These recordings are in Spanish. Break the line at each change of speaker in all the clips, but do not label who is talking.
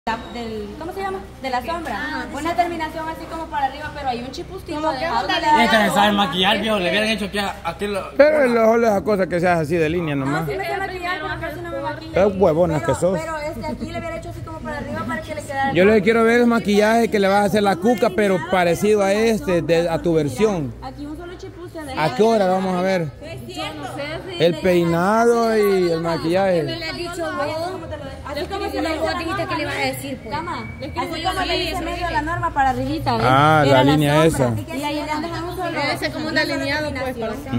¿cómo se llama? De la sombra. Una terminación así como para arriba, pero hay un chipustito dejado.
Este se sabe maquillar, viejo. Le hubieran hecho aquí
Pero el ojo es cosa que seas así de línea nomás.
No, sí me sé maquillar, pero casi no me maquillo.
Es huevonas que sos.
Pero aquí le hubiera hecho así como para arriba para que le quedara.
Yo le quiero ver el maquillaje que le vas a hacer la cuca, pero parecido a a tu versión.
Aquí un solo chipuste.
¿A qué hora vamos a ver? El peinado y el maquillaje.
Me le has dicho vos. Así como se le dijiste que le ibas a decir, pues. Así como le dice medio la norma para arribita.
Ah, la línea esa.
Y ahí le dejamos solo.
Ese como un delineado, pues.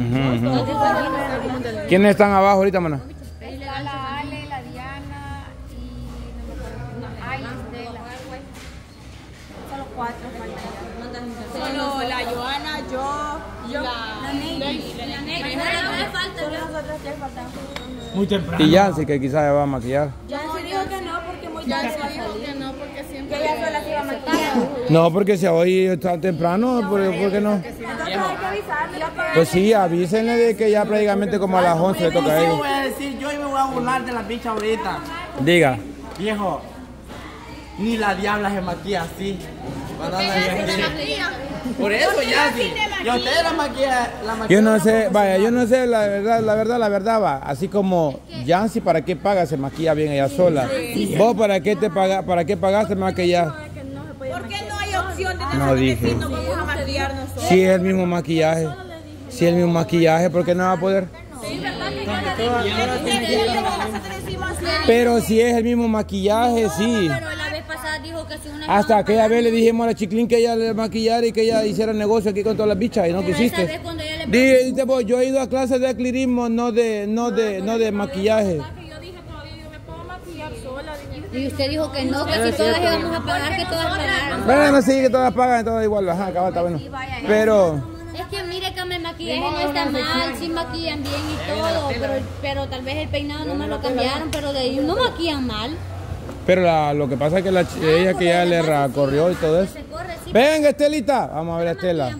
¿Quiénes están abajo ahorita, mana?
Está la Ale, la Diana y no me acuerdo. Ay, Estela.
Solo 4 faltan.
Solo la Joana, yo,
La Ney. Solo nosotros 3 faltamos.
muy temprano.
Y Yancy, que quizás se va a maquillar.
Yancy dijo que no porque muy tarde va a salir.
que no, porque siempre.
Que ella sola se iba a maquillar.
No, porque si hoy está temprano, ¿por qué no?
Entonces hay que avisarle.
Pues sí, avísenle de que ya prácticamente como a las 11 le toca a
Yo
ellos.
voy a decir, yo me voy a burlar de la bicha ahorita.
Diga.
Viejo, ni la diabla se maquilla así. Cuando anda así. Por eso ya sí. Y a ustedes la maquilla.
Yo no sé, vaya, yo no sé, la verdad va. Así como Yancy, ¿para qué paga? Se maquilla bien ella sola. ¿Vos para qué pagaste maquillar?
¿Por qué no hay opción de
No dije.
nos vamos a maquillar nosotros?
Si es el mismo maquillaje. Si es el mismo maquillaje, ¿por qué no va a poder? Pero si es el mismo maquillaje, sí.
Pero la vez pasada dijo que si una.
Hasta aquella vez le dijimos a la Chiclín que ella le maquillara y que ella hiciera negocio aquí con todas las bichas y no quisiste. Dice vos, yo he ido a clases de aclirismo, no de maquillaje.
Yo dije todavía, yo me puedo maquillar sola.
Y usted dijo que no, que si todas íbamos a pagar, que todas pagaran.
Bueno, sí, que todas pagan, todas igual, ajá, acá está bueno. Pero
Es que mire que el maquillaje no está mal, sí maquillan bien y todo, pero tal vez el peinado no me lo cambiaron, pero de ahí no maquillan mal.
lo que pasa es que ella que ya le corrió y todo eso. Venga, Estelita, vamos a ver a Estela.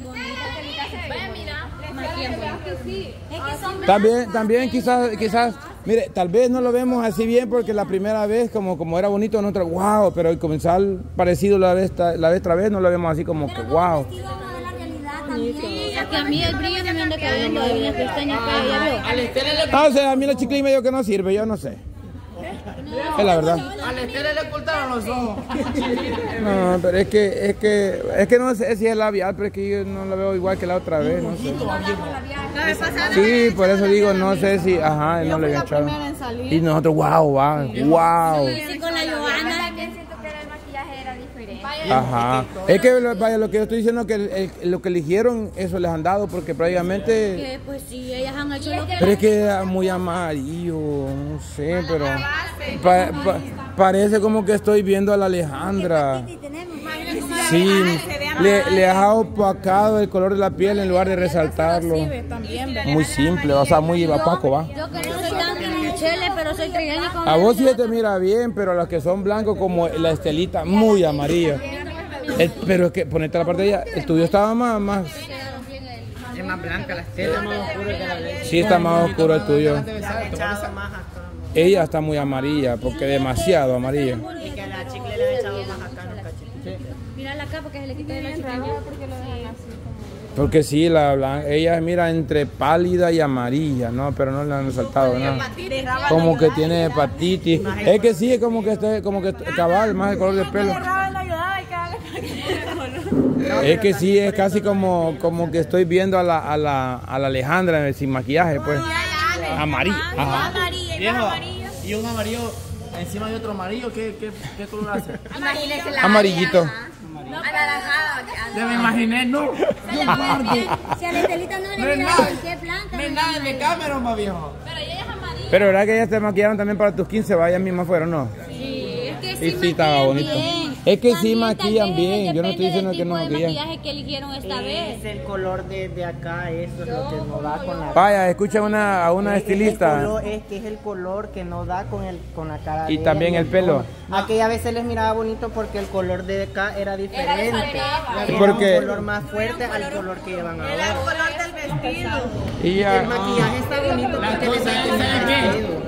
También quizás, mire, tal vez no lo vemos así bien porque la primera vez como era bonito nosotros, wow, pero al comenzar parecido la otra vez no lo vemos así como que wow.
Sí, es que a mí el brillo no me anda cayendo y las pestañas que ella vio.
Ah, o sea, a mí la Chiclín me dijo que no sirve, yo no sé. Es la verdad.
A la Estela le ocultaron los ojos.
No, pero es que no sé si es labial, pero es que yo no la veo igual que la otra vez, no sé. Sí, por eso digo, no sé si, ajá, no le había echado. Y nosotros, wow.
Sí, con la Joana.
El maquillaje era diferente.
Ajá. Es que, vaya, lo que yo estoy diciendo es que lo que eligieron, eso les han dado, porque prácticamente...
Que pues sí, ellas han hecho lo que...
Pero es que era muy amarillo, no sé, pero... parece como que estoy viendo a la Alejandra. Sí, le ha opacado el color de la piel en lugar de resaltarlo. Muy simple, o sea, muy opaco, va.
Yo que no soy tan chele, pero soy trigueña con...
A vos sí te mira bien, pero los que son blancos como la Estelita, muy amarilla. Pero es que, ponete la parte de ella, el tuyo estaba más...
Es más blanca la Estela.
Sí, está más oscuro el tuyo. Ella está muy amarilla, porque demasiado amarilla.
Y que a la Chicle le han echado más acá en los cachetes.
Mira acá porque se le quita de la chica.
Porque sí, ella mira entre pálida y amarilla, ¿no? Pero no le han resaltado nada. Como que tiene hepatitis. Es que sí, es como que cabal, más el color del pelo. Es que sí, es casi como que estoy viendo a la Alejandra sin maquillaje, pues. Amarillo. Ajá.
Viejo, y un amarillo encima de otro amarillo, ¿qué color hace?
Imagínese la
Amarillito.
anaranjada.
Ya me imaginé, no.
Si a la Estelita no
No
le
es
mira
nada.
qué planta.
No es nada de cámara, más viejo.
Pero verdad que ellas te maquillaron también para tus 15, vaya mismas fueron, ¿no?
Es que
Y sí estaba bonito. Es que sí maquillan bien, yo no estoy diciendo que no
maquillan. El
maquillan.
maquillaje que eligieron esta vez.
Es el color de acá, eso es lo que no da con la...
Vaya, escucha a una estilista.
Es que es el color que no da con la cara
Y
de
también
ella,
el pelo.
Aquella vez se les miraba bonito porque el color de acá era diferente. Era
Porque-
un color más fuerte al color que llevan ahora.
El color del vestido.
Y ya,
El maquillaje está bonito porque le meten el vestido.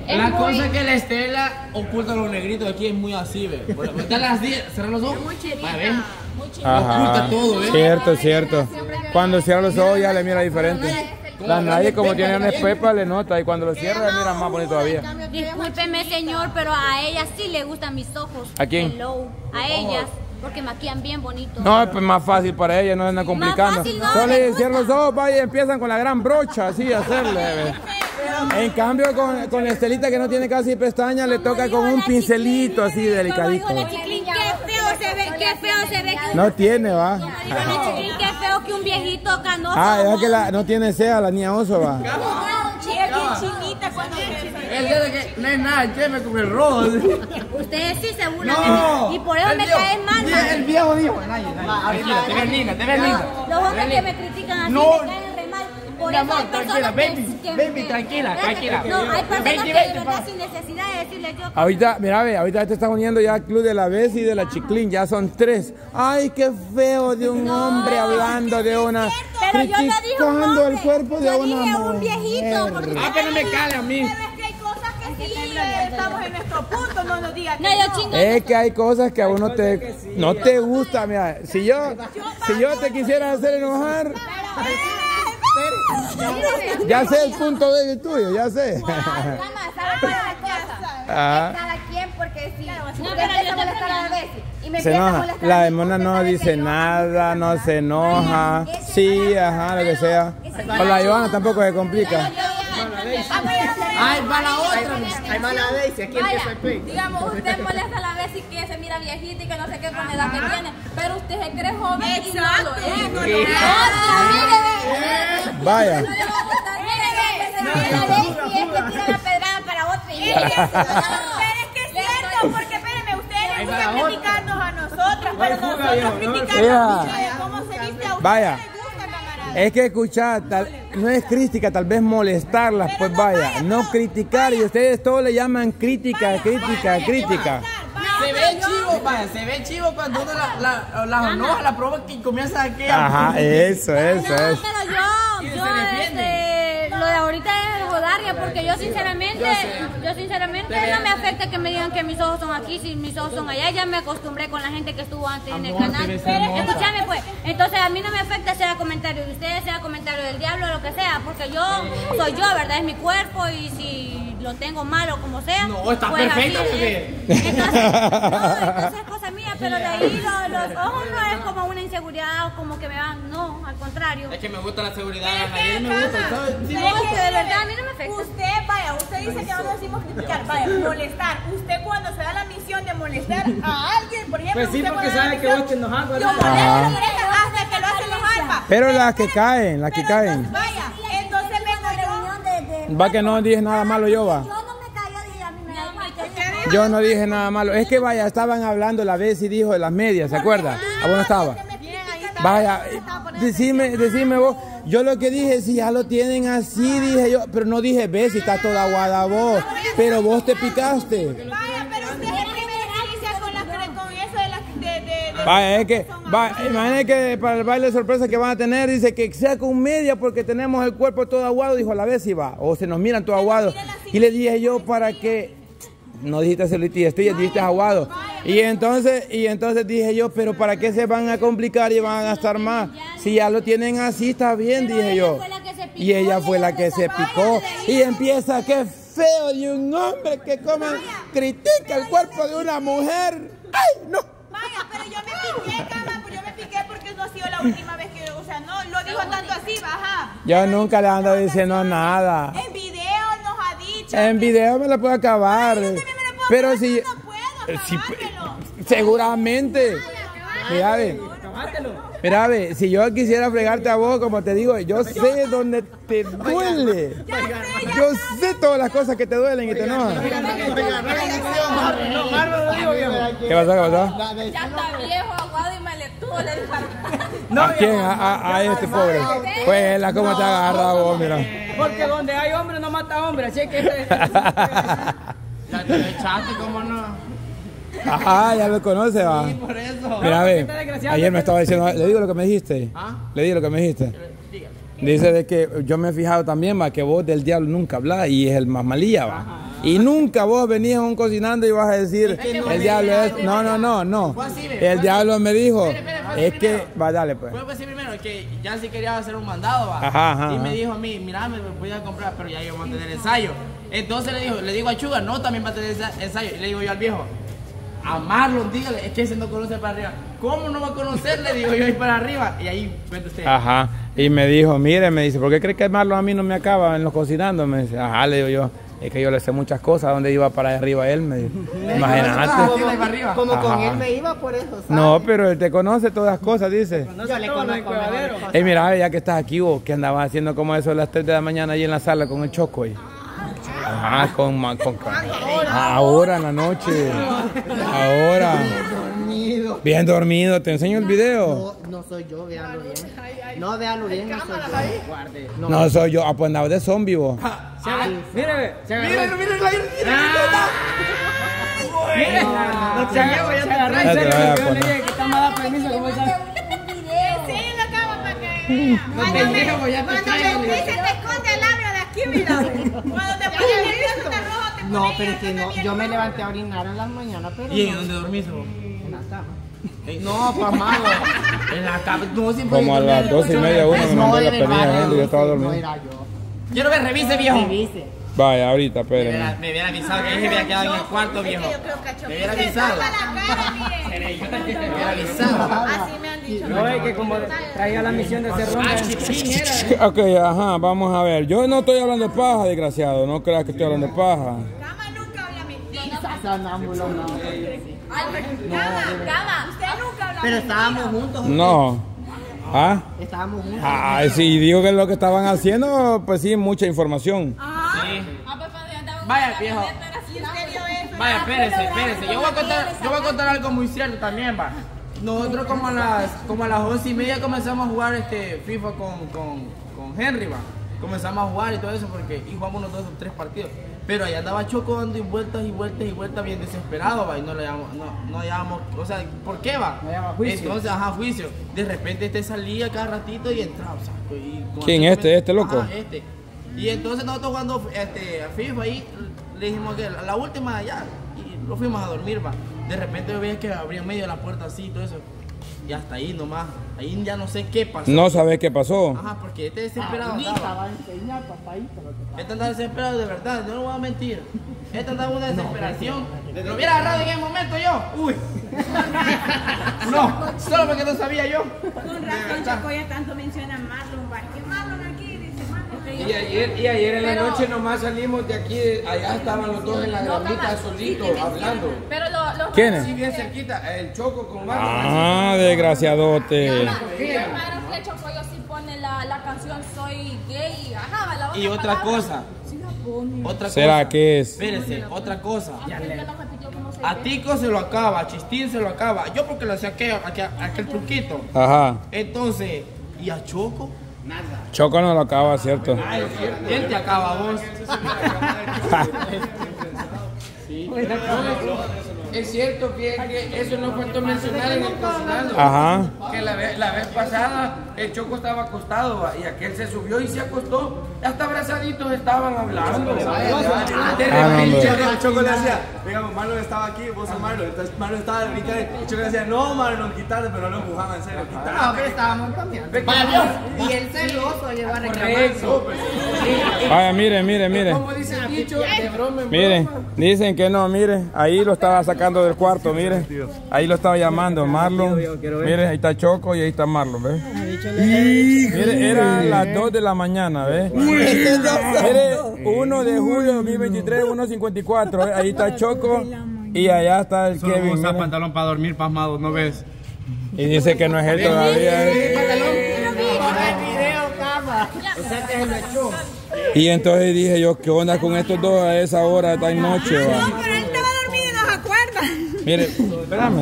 La cosa es que la Estela oculta los negritos, aquí es muy así, ve. Dale así, cerrar los ojos. Vaya, ve. Oculta todo, ve.
Cierto, cierto. Cuando cierra los ojos ya le mira diferente. La nadie como tiene una espepa le nota y cuando lo cierra le mira más bonito todavía.
Discúlpeme, señor, pero a ella sí le gustan mis ojos.
¿A quién?
Hello. A ellas, porque maquillan bien bonito.
No, pues más fácil para ella, no es nada complicando.
Más fácil, no,
Solo
me
le
gusta.
cierran los ojos, vaya y empiezan con la gran brocha, así a hacerle. Ve. En cambio con la Estelita que no tiene casi pestañas, le toca con un pincelito así delicadito.
Como dijo la Chiclín, qué feo se ve, qué feo se ve.
No tiene, va.
Como dijo la Chiclín, qué feo que un viejito canoso.
Es que no tiene ceja la niña oso, va.
Chinita cuando
Él dice que no es nada, queme con el rojo.
Ustedes sí se burlan de mí. Y por eso me caen mal,
El viejo dijo. Tranquila, te ves linda, te ves linda.
Los hombres que me critican así
No.
me caen re mal. Por
Mi
eso
amor,
hay personas
tranquila, baby, tranquila, tranquila.
No, hay personas
Baby,
que
vete,
de verdad
pa.
sin necesidad de decirle yo.
Ahorita, mira, ve, ahorita te estás uniendo ya al club de la Bessie y de la Chiclín, ya son 3. Ay, qué feo de un hombre hablando de una...
Pero yo no dije un
criticando
hombre,
el cuerpo de
yo
una
dije
mujer.
un viejito. Porque
Pero no me cale a mí.
es que hay cosas que sí estamos en nuestro punto, no nos digas
no, yo chingo.
Es que hay cosas que a uno no te gusta, mira, si yo te quisiera hacer enojar, ya sé el punto de vista tuyo, ya sé.
¿sabes cuál es la cosa?
Ah.
Cada quien, porque si
No,
usted
pero
empieza
yo
a molestar a la vez y me
Se
empieza a
enoja,
molestar
la
a mí,
demona
usted
no
sabe que
dice
yo
nada, no se enoja, sí, ajá, lo que sea. Con la Joana tampoco se complica.
Ay, para la otra.
Hay mala Daisy, aquí empieza el play.
Digamos, usted molesta a la vez y que se mira viejita y que no sé qué con la edad que tiene, pero usted se cree joven y no lo es.
Vaya.
La vez si es que tira la pedrada para otra y
Pero es que es cierto, porque espérenme, ustedes les gusta criticarnos a nosotras, pero nosotros criticamos a ustedes, cómo se viste a ustedes,
Vaya.
les gusta, camarada.
Es que escuchar, no es crítica, tal vez molestarlas, pues vaya, no criticar y ustedes todos le llaman crítica.
Se ve chivo, vaya, se ve chivo cuando uno la enoja, la provoca y comienza a que.
Ajá, eso.
pero lo de ahorita es rodarle porque yo sinceramente no me afecta que me digan que mis ojos son aquí, si mis ojos son allá, ya me acostumbré con la gente que estuvo antes en el canal. Escúchame pues, entonces a mí no me afecta sea comentario de ustedes, sea comentario del diablo, lo que sea, porque yo soy yo, ¿verdad? Es mi cuerpo y si lo tengo mal o como sea.
No, está
pues
perfecta
así
porque.
es. Entonces es cosa mía, pero de ahí los ojos no es como una inseguridad o como que me van, no, al contrario.
Es que me gusta la seguridad, a mí me gusta. ¿sabes?
No, es que de verdad a mí no me afecta.
Usted dice que no decimos criticar, vaya, molestar. Usted cuando se da la misión de molestar a alguien, por ejemplo,
Pues sí,
usted
porque
cuando da la
sabe que
misión,
vos te enojas,
yo
¿verdad?
molesto hasta que lo hace enojar, pa.
Pero las que caen.
Vaya, entonces vengo yo.
Va que no dije nada malo yo, va.
Yo no me callo y a mí me da mal que
Yo no dije nada malo. Es que vaya, estaban hablando la vez y dijo de las medias, ¿se acuerda? Ah, bueno, estaba. Vaya, decime vos. Yo lo que dije, si ya lo tienen así, dije yo, pero no dije, ves, si está toda aguada vos, pero vos te picaste.
Vaya, pero usted es el primero que inicia con eso de las
Vaya, es que, imagínate que para el baile de sorpresa que van a tener, dice que sea con media porque tenemos el cuerpo todo aguado, dijo a la vez y va, o se nos miran todo aguado. Y le dije yo, ¿para qué? No dijiste celulitis, dijiste aguado. Y entonces dije yo, pero ¿para qué se van a complicar y van a gastar más? Si ya lo tienen así, está bien, dije yo. Y ella fue la que se picó. Y empieza, qué feo de un hombre que critica el cuerpo de una mujer. ¡Ay, no!
Vaya, pero yo me piqué, cama, pero yo me piqué porque no ha sido la última vez que, o sea, no lo dijo tanto así, baja.
Yo nunca le ando diciendo nada.
En video nos ha dicho.
En video me la puedo acabar.
Yo también me lo puedo
Pero
acabar,
si...
no puedo acabármelo.
Seguramente. Mira, ve, si yo quisiera fregarte a vos, como te digo, yo sé dónde te duele. Yo sé todas las cosas que te duelen y te enojan. ¿Qué pasó?
Ya está viejo, aguado y maletudo, le dijo.
¿A quién? A este pobre. Pues la como te agarra vos, mira.
Porque donde hay hombre no mata hombre, así que
Ya te echaste, ¿cómo no?
Ajá, ya lo conoce, va.
Sí, por eso.
Mira, ve, ayer me estaba diciendo, le digo lo que me dijiste. Le digo lo que me dijiste. Dice de que yo me he fijado también, va, que vos del diablo nunca hablás y es el más malilla, va. Y nunca vos venías cocinando y vas a decir, el diablo es... No. El diablo me dijo, es que... Va, dale pues.
Puedo decir primero que ya si quería hacer un mandado, va.
Ajá.
Y me dijo a mí, mira, me voy a comprar, pero ya yo voy a tener ensayo. Entonces le digo a Chuga, no, también va a tener ensayo. Y le digo yo al viejo, a Marlon, dígale, es que ese no conoce para arriba. ¿Cómo no va a conocer? Le digo yo, ir para arriba. Y ahí, cuenta usted.
Ajá. Y me dijo, mire, me dice, ¿por qué cree que Marlon a mí no me acaba en los cocinando? Me dice, ajá, le digo yo, es que yo le sé muchas cosas, donde iba para arriba él, me dijo. Imagínate.
Como con él me iba por eso, ¿sabes?
No, pero él te conoce todas las cosas, dice.
Yo le conozco mejor.
Mira, ya que estás aquí vos, que andabas haciendo como eso a las 3 de la mañana ahí en la sala con el Choco ahí. Ajá, ahora en la noche. Ahora. Bien dormido, ¿te enseño el video?
No soy yo, véalo bien. No, véalo bien, no soy yo.
No soy yo, pues andaba de zombie vos.
Míralo.
No te hago, ya te agarré.
Ya te lo voy a poner.
Que está mal permiso, ¿cómo estás?
Enséñalo acá para que Cuando se te esconde el labio de aquí, mira. Cuando te pones nervioso te rojo, te
No, pero es que no, yo me levanté a orinar en las mañanas, pero
¿Y en dónde dormís vos?
en la cama.
No, pasmado. En la cama. No, siempre
Como a las 2:30, 1 me mandó la penilla gente y yo estaba
No
dormido.
era yo.
Quiero que revise, viejo.
Revise.
Vaya, ahorita, espérenme.
Me hubiera avisado que se había quedado en el cuarto, viejo. Me hubiera avisado. Me hubiera avisado.
Así me han dicho.
No, es que como traía la misión de ser ronda.
Ok, ajá, vamos a ver. Yo no estoy hablando de paja, desgraciado. No creas que estoy hablando de paja.
Cama nunca habla mentira.
Sonámbulo, no.
Cama, usted nunca habla.
Pero estábamos juntos. ¿o qué?
No. ¿Ah?
Estábamos juntos.
Ay, sí, digo que lo que estaban haciendo, pues sí, mucha información.
Vaya, viejo. Vaya, espérese. Yo voy a contar algo muy cierto también, va. Nosotros como a las 11:30 comenzamos a jugar FIFA con Henry, va. Comenzamos a jugar y todo eso porque jugamos unos 2 o 3 partidos. Pero ahí andaba Choco dando vueltas bien desesperado, va, y no hallábamos, o sea, ¿por qué va?
No hallábamos juicio.
Entonces, juicio. De repente salía cada ratito y entraba, o sea,
¿Quién? ¿Este loco?
Ajá, Y entonces nosotros jugando a FIFA ahí, le dijimos que la última ya, y lo fuimos a dormir, va. De repente yo veía que abría medio la puerta así y todo eso. Y hasta ahí nomás, ahí ya no sé qué pasó.
No sabes qué pasó.
Ajá, porque desesperado andaba. Andaba desesperado de verdad, no lo voy a mentir. Andaba una desesperación. Lo hubiera agarrado en ese momento yo. Uy. No, solo porque no sabía yo.
Con razón, Choco, ya tanto menciona Marlon. ¿Qué Marlon aquí? Dice Marlon.
Y ayer en la noche nomás salimos de aquí, allá estaban los dos en la gramita solitos hablando.
Pero los
¿Quiénes?
Sí, bien cerquita, el Choco con Marlon.
Ah, desgraciadote.
hermanos que Choco yo sí pone la canción Soy Gay. Ajá, la
Y otra cosa. Otra
¿Será
cosa.
que es?
Espérese, otra cosa. A Tico se lo acaba, a Chistín se lo acaba. Yo porque le saqué aquel truquito.
Ajá.
Entonces, ¿y a Choco?
Choco no lo acaba, ¿cierto?
¿Quién te acaba vos?
Es cierto, fíjate que eso no faltó mencionar en el cocinando.
Ajá.
Que la vez pasada el Choco estaba acostado, va, y aquel se subió y se acostó. Hasta abrazaditos estaban hablando. De repente
El Choco le decía, digamos, Marlon estaba aquí, vos sos Marlon. Entonces Marlon estaba de brincar. El Choco le decía, no, Marlon, quitarte, pero no lo empujaban en serio.
No, pero estábamos también. Y el celoso lleva a reclamar.
correcto.
Vaya, mire.
Como dice el dicho, de broma en
Mire,
broma.
dicen que no, mire, ahí lo estaba sacando del cuarto, mire, ahí lo estaba llamando, Marlon, mire, ahí está Choco y ahí está Marlon, ¿ves? Mire, eran las 2 de la mañana, ¿ves? Mire, 1 de julio de 2023, 1:54, ¿ves? Ahí está Choco y allá está el Kevin,
usa
mire.
pantalón para dormir pasmado, ¿no ves?
Y dice que no es él todavía. Y entonces dije yo, ¿qué onda con estos dos a esa hora, esta noche, va?
No, pero él estaba dormido y nos acuerda.
Mire, espérame,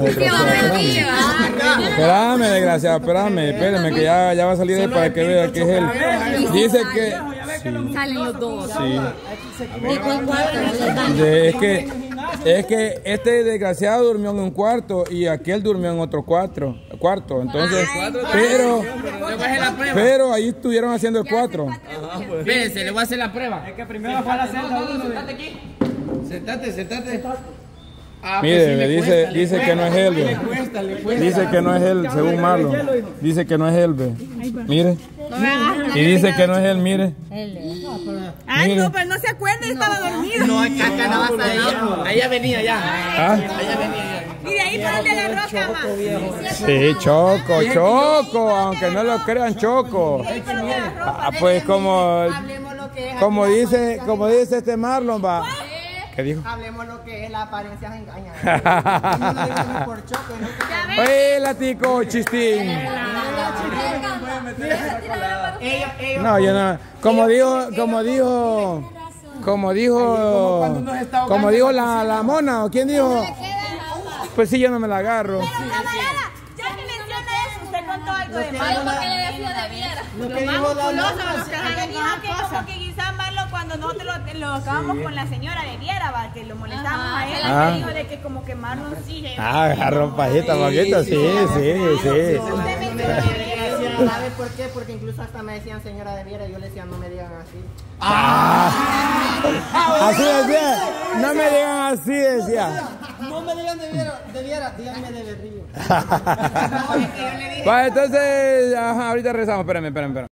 desgraciado, espérame, que ya va a salir él para que vea que es él. Dice que...
Salen los dos.
Sí. Es que este desgraciado durmió en un cuarto y aquel durmió en otro cuarto. Entonces, pero ahí estuvieron haciendo el 4.
Espérense, le voy a hacer la prueba.
Es que primero fue a la celda uno.
Sentate. Ah,
mire,
pues
me dice que no es él.
Le cuesta.
Dice que no es él, según Marlon. Dice que no es él, ve. Mire. Y dice que no es él, mire.
Ay, no, pero no se acuerda, estaba dormido.
No, acá no vas a ir. Ella venía ya.
¿Ah?
Ella venía ya.
Y de ahí para donde agarró cama.
Sí, Choco, aunque no lo crean, Choco. Ah, pues como dice este Marlon, va. ¿Qué dijo?
Hablemos lo que es la apariencia engaña. Por Choco.
¡Hola, tico, chistín! No, yo no. Como dijo la mona, ¿o quién dijo? Pues sí, yo no me la agarro.
Pero camarada, ya que menciona eso, usted contó algo de
Ay, porque le decía de Viera.
Lo que dijo la
dijo que como que quizás Marlon cuando nosotros lo acabamos con la señora de Viera, va, que lo molestábamos a él, le dijo de que como que Marlon sí.
Agarró pajita, poquito, sí.
¿Sabes por qué? Porque incluso hasta me decían señora de Viera y yo le decía no me digan así.
Así decía, no me digan así, decía.
No me digan de Viera, díganme de Berrío.
Pues entonces, ahorita regresamos, espérame.